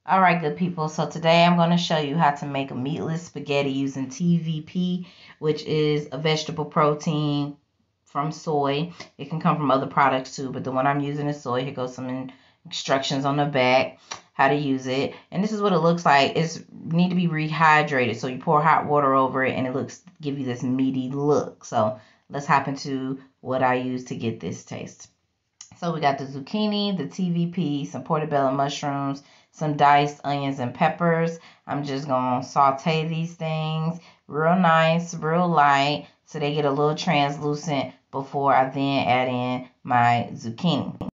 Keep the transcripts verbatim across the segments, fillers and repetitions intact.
All right, good people. So today I'm going to show you how to make a meatless spaghetti using T V P, which is a vegetable protein from soy. It can come from other products too, but the one I'm using is soy. Here goes some instructions on the back, how to use it. And this is what it looks like. It's need to be rehydrated. So you pour hot water over it and it looks give you this meaty look. So let's hop into what I use to get this taste. So we got the zucchini, the T V P, some portobello mushrooms, some diced onions and peppers. I'm just going to saute these things real nice, real light, so they get a little translucent before I then add in my zucchini.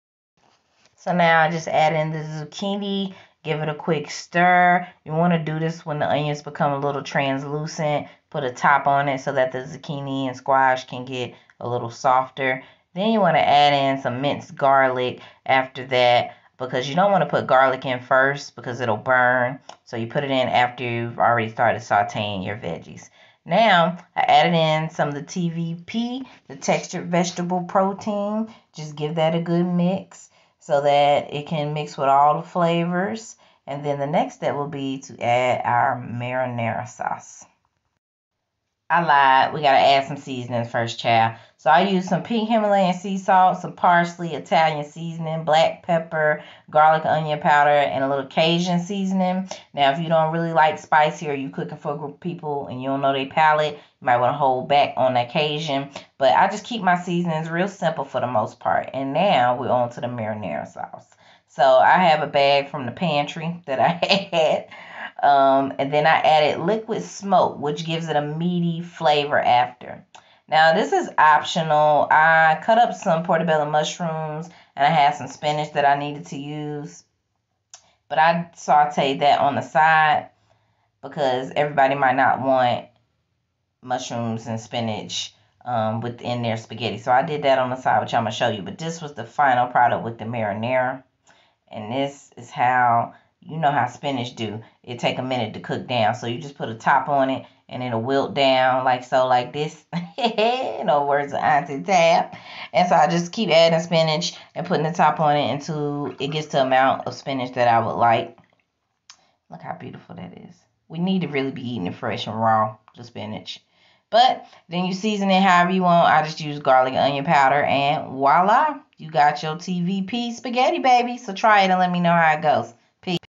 So now I just add in the zucchini, give it a quick stir. You want to do this when the onions become a little translucent. Put a top on it so that the zucchini and squash can get a little softer. Then you want to add in some minced garlic after that, because you don't want to put garlic in first because it'll burn. So you put it in after you've already started sauteing your veggies. Now, I added in some of the T V P, the textured vegetable protein. Just give that a good mix so that it can mix with all the flavors. And then the next step will be to add our marinara sauce. I lied. We got to add some seasonings first, child. So I use some pink Himalayan sea salt, some parsley, Italian seasoning, black pepper, garlic, onion powder, and a little Cajun seasoning. Now, if you don't really like spicy or you cooking for a group of people and you don't know their palate, you might want to hold back on that Cajun. But I just keep my seasonings real simple for the most part. And now we're on to the marinara sauce. So I have a bag from the pantry that I had. Um, and then I added liquid smoke, which gives it a meaty flavor after. Now, this is optional. I cut up some portobello mushrooms, and I had some spinach that I needed to use. But I sauteed that on the side because everybody might not want mushrooms and spinach um, within their spaghetti. So I did that on the side, which I'm going to show you. But this was the final product with the marinara. And this is how... You know how spinach do. It take a minute to cook down. So you just put a top on it and it'll wilt down like so, like this. No words of Auntie Tab. And so I just keep adding spinach and putting the top on it until it gets to the amount of spinach that I would like. Look how beautiful that is. We need to really be eating it fresh and raw, the spinach. But then you season it however you want. I just use garlic and onion powder, and voila, you got your T V P spaghetti, baby. So try it and let me know how it goes. Peace.